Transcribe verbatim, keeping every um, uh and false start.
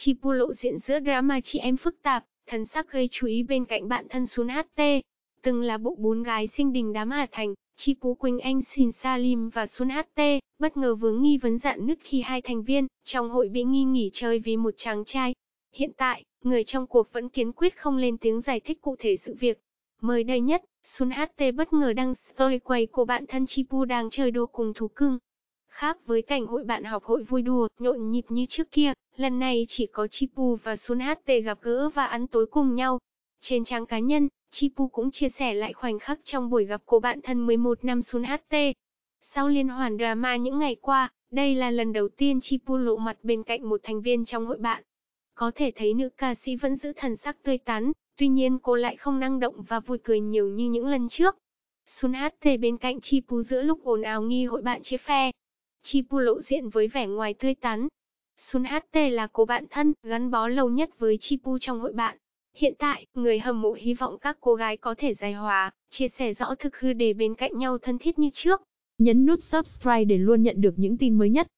Chipu lộ diện giữa drama chị em phức tạp, thần sắc gây chú ý bên cạnh bạn thân Sun hát tê. Từng là bộ bốn gái sinh đình đám Hà Thành, Chipu Quỳnh Anh Shin Salim và Sun hát tê, bất ngờ vướng nghi vấn rạn nứt khi hai thành viên trong hội bị nghi nghỉ chơi vì một chàng trai. Hiện tại, người trong cuộc vẫn kiên quyết không lên tiếng giải thích cụ thể sự việc. Mới đây nhất, Sun hát tê bất ngờ đăng story quay của bạn thân Chipu đang chơi đùa cùng thú cưng. Khác với cảnh hội bạn học hội vui đùa, nhộn nhịp như trước kia, lần này chỉ có Chipu và Sun hát tê gặp gỡ và ăn tối cùng nhau. Trên trang cá nhân, Chipu cũng chia sẻ lại khoảnh khắc trong buổi gặp của bạn thân mười một năm Sun hát tê. Sau liên hoàn drama những ngày qua, đây là lần đầu tiên Chipu lộ mặt bên cạnh một thành viên trong hội bạn. Có thể thấy nữ ca sĩ vẫn giữ thần sắc tươi tắn, tuy nhiên cô lại không năng động và vui cười nhiều như những lần trước. Sun hát tê bên cạnh Chipu giữa lúc ồn ào nghi hội bạn chia phe. Chipu lộ diện với vẻ ngoài tươi tắn. Sun hát tê là cô bạn thân, gắn bó lâu nhất với Chipu trong hội bạn. Hiện tại, người hâm mộ hy vọng các cô gái có thể giải hòa, chia sẻ rõ thực hư để bên cạnh nhau thân thiết như trước. Nhấn nút subscribe để luôn nhận được những tin mới nhất.